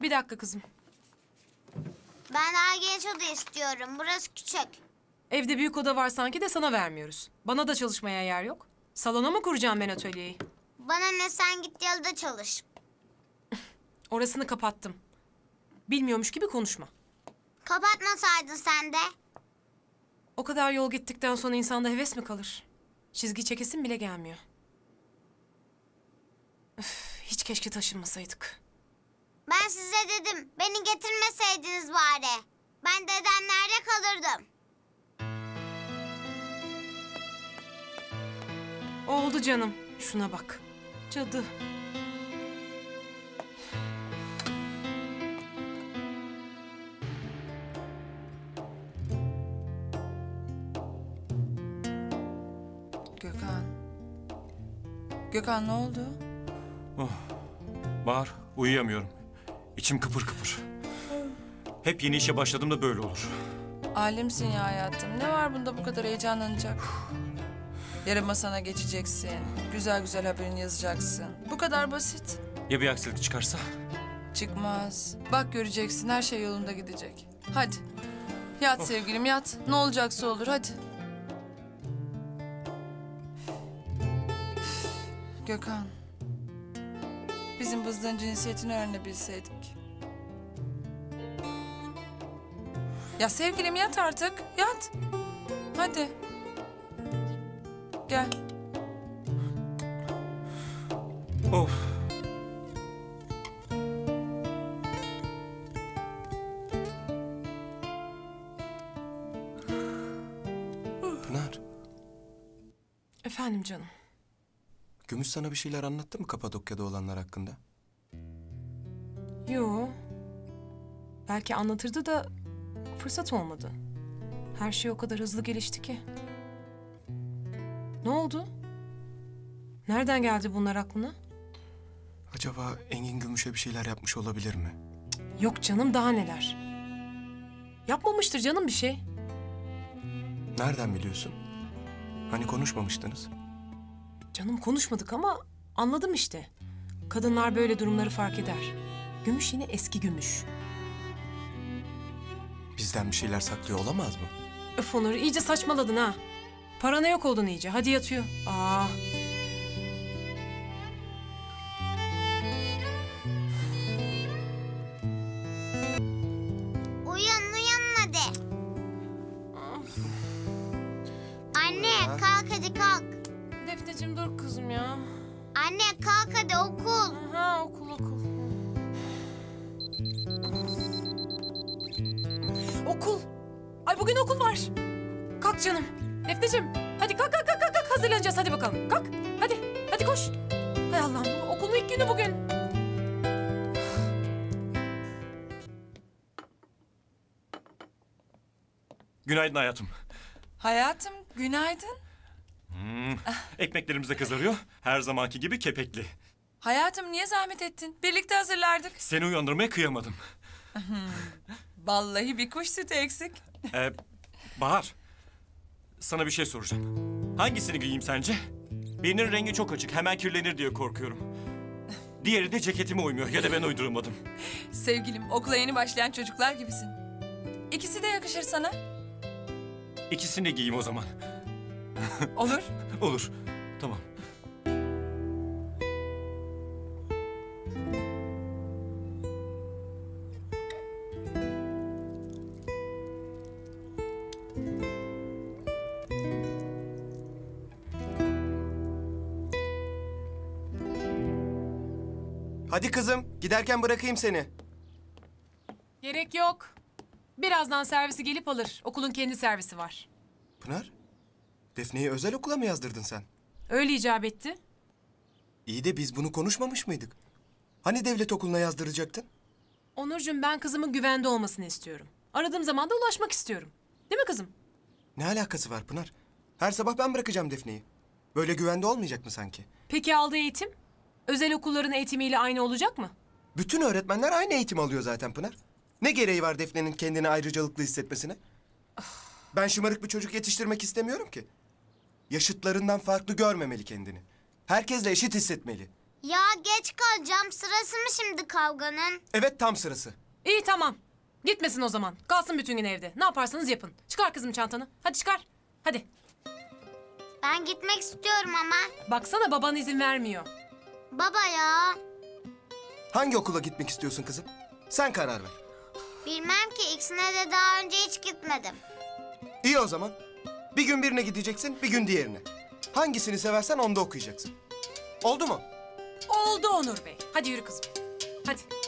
Bir dakika kızım. Ben daha genç oda istiyorum. Burası küçük. Evde büyük oda var sanki de sana vermiyoruz. Bana da çalışmaya yer yok. Salona mı kuracağım ben atölyeyi? Bana ne, sen git yalıda çalış. Orasını kapattım. Bilmiyormuş gibi konuşma. Kapatmasaydın sen de. O kadar yol gittikten sonra insanda heves mi kalır? Çizgi çekesim bile gelmiyor. Üf, hiç keşke taşınmasaydık. Ben size dedim, beni getirmeseydiniz bari. Ben dedemlerde kalırdım. Oldu canım. Şuna bak. Cadı. Gökhan. Gökhan ne oldu? Bahar, uyuyamıyorum. İçim kıpır kıpır. Hep yeni işe başladığımda böyle olur. Alemsin ya hayatım. Ne var bunda bu kadar heyecanlanacak? Yarın masana geçeceksin. Güzel güzel haberini yazacaksın. Bu kadar basit. Ya bir aksilik çıkarsa? Çıkmaz. Bak göreceksin, her şey yolunda gidecek. Hadi. Yat sevgilim yat. Ne olacaksa olur hadi. Gökhan. Bizim bızdığın cinsiyetini öğrenebilseydik. Ya sevgilim yat artık. Yat. Hadi. Gel. Of. Pınar, Efendim canım. Gümüş sana bir şeyler anlattı mı Kapadokya'da olanlar hakkında? Yo. Belki anlatırdı da fırsat olmadı. Her şey o kadar hızlı gelişti ki. Ne oldu? Nereden geldi bunlar aklına? Acaba Engin Gümüş'e bir şeyler yapmış olabilir mi? Yok canım, daha neler. Yapmamıştır canım bir şey. Nereden biliyorsun? Hani konuşmamıştınız? Canım konuşmadık ama anladım işte. Kadınlar böyle durumları fark eder. Gümüş yine eski Gümüş. Bizden bir şeyler saklıyor olamaz mı? Öf Onur, iyice saçmaladın ha. Parana yok oldun iyice. Hadi yatıyor. Aa. Uyan hadi. Anne kalk hadi kalk. Defneciğim dur kızım ya. Anne kalk hadi okul. Ha, okul. Okul. Ay bugün okul var. Kalk canım. Defneciğim hadi kalk. Hazırlanacağız hadi bakalım. Kalk. Hadi koş. Hay Allah'ım, okulun ilk günü bugün. Günaydın hayatım. Hayatım günaydın. Ekmeklerimiz de kızarıyor. Her zamanki gibi kepekli. Hayatım niye zahmet ettin? Birlikte hazırlardık. Seni uyandırmaya kıyamadım. Vallahi bir kuş sütü eksik. Bahar, sana bir şey soracağım. Hangisini giyeyim sence? Birinin rengi çok açık, hemen kirlenir diye korkuyorum. Diğeri de ceketime uymuyor ya da ben uyduramadım. Sevgilim okula yeni başlayan çocuklar gibisin. İkisi de yakışır sana. İkisini de giyeyim o zaman. Olur. Olur, tamam. Hadi kızım, giderken bırakayım seni. Gerek yok. Birazdan servisi gelip alır. Okulun kendi servisi var. Pınar, Defne'yi özel okula mı yazdırdın sen? Öyle icap etti. İyi de biz bunu konuşmamış mıydık? Hani devlet okuluna yazdıracaktın? Onurcuğum, ben kızımın güvende olmasını istiyorum. Aradığım zaman da ulaşmak istiyorum. Değil mi kızım? Ne alakası var Pınar? Her sabah ben bırakacağım Defne'yi. Böyle güvende olmayacak mı sanki? Peki aldığı eğitim? Özel okulların eğitimiyle aynı olacak mı? Bütün öğretmenler aynı eğitim alıyor zaten Pınar. Ne gereği var Defne'nin kendini ayrıcalıklı hissetmesine? Ben şımarık bir çocuk yetiştirmek istemiyorum ki. Yaşıtlarından farklı görmemeli kendini. Herkesle eşit hissetmeli. Ya geç kalacağım. Sırası mı şimdi kavganın? Evet, tam sırası. İyi tamam. Gitmesin o zaman. Kalsın bütün gün evde. Ne yaparsanız yapın. Çıkar kızım çantanı. Hadi çıkar. Hadi. Ben gitmek istiyorum ama. Baksana baban izin vermiyor. Baba ya. Hangi okula gitmek istiyorsun kızım? Sen karar ver. Bilmem ki, ikisine de daha önce hiç gitmedim. İyi o zaman. Bir gün birine gideceksin, bir gün diğerine. Hangisini seversen onda okuyacaksın. Oldu mu? Oldu Onur Bey. Hadi yürü kızım. Hadi.